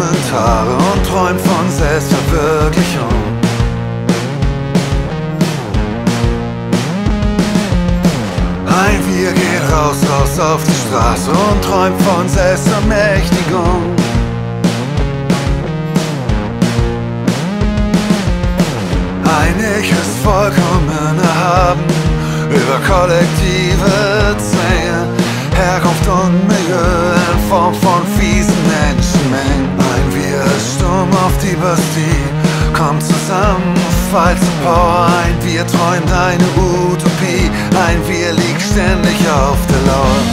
Kommentare und träumt von Selbstverwirklichung. Ein Wir geht raus auf die Straße und träumt von Selbstermächtigung. Ein Ich ist vollkommen erhaben über kollektive Zwänge, Herkunft und Milieu in Form von fiesen Menschenmengen. Ein Wir ist stumm auf die Bastille, kommt zusammen, fight zum Power. Ein Wir träumt eine Utopie, ein Wir liegt ständig auf der Lauer.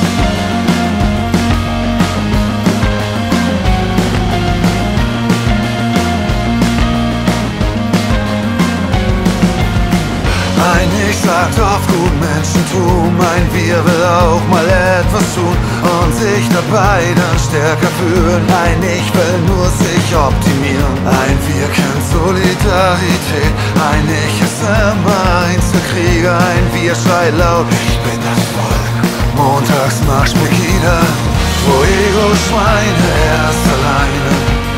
Ein Ich sagt auf gut Menschentum, ein Wir will auch mal etwas tun und sich dabei dann stärker fühlen. Ein Ich will nur sich optimieren. Ein Wir kennt Solidarität, ein Ich ist immer Einzelkrieger. Ein Wir schreit laut, ich bin das Volk. Montagsmarsch Pegida, wo Ego-Schweine erst alleine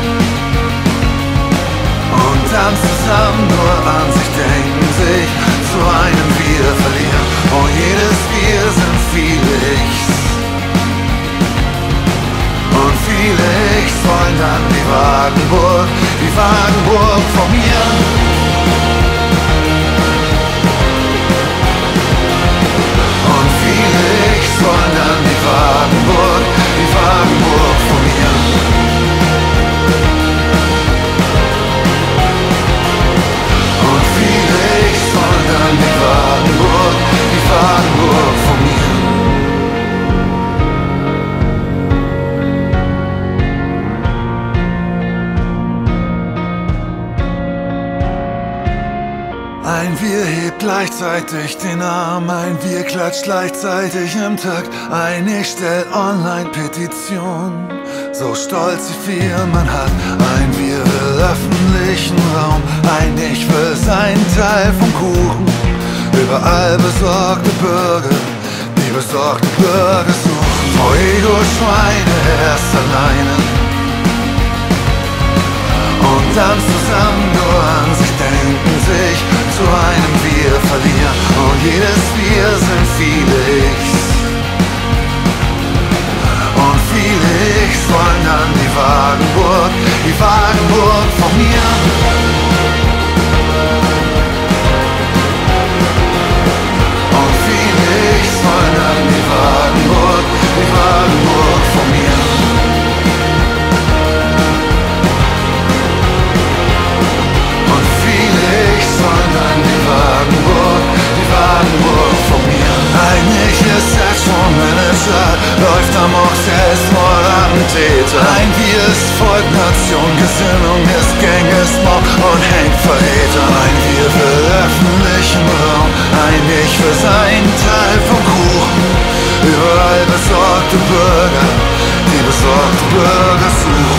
und dann zusammen nur an sich denken, sich zu einem Wir verlieren. Und jedes Wir sind viele Ichs. Und viele Ichs wollen dann die Wagenburg formieren. Und viele Ichs wollen dann die Wagenburg formieren. Und viele Ichs wollen dann die Wagenburg formieren. Ein Wir hebt gleichzeitig den Arm, ein Wir klatscht gleichzeitig im Takt. Ein Ich stellt Online-Petition, so stolz wie viel man hat. Ein Wir will öffentlichen Raum, ein Ich will seinen Teil vom Kuchen. Überall besorgte Bürger, die besorgte Bürger suchen. Vor Ego-Schweine erst alleine und dann zusammen nur an sich denken, sich zu einem Wir verlieren. Und jedes Wir sind viele Ichs. Und viele Ichs wollen dann die Wagenburg formieren. Und viele Ichs wollen dann die Wagenburg formieren. Und viele Ichs wollen dann die Wagenburg formieren. Ein Ich ist Sexual-Manager, läuft amok, Selbstmordattentäter. Ein Wir ist Volk, Nation, Gesinnung ist Gang, ist Mob und hängt Verräter. Ein Wir will öffentlichen Raum, ein Ich will seinen Teil vom Kuchen. Überall besorgte Bürger, die besorgte Bürger suchen.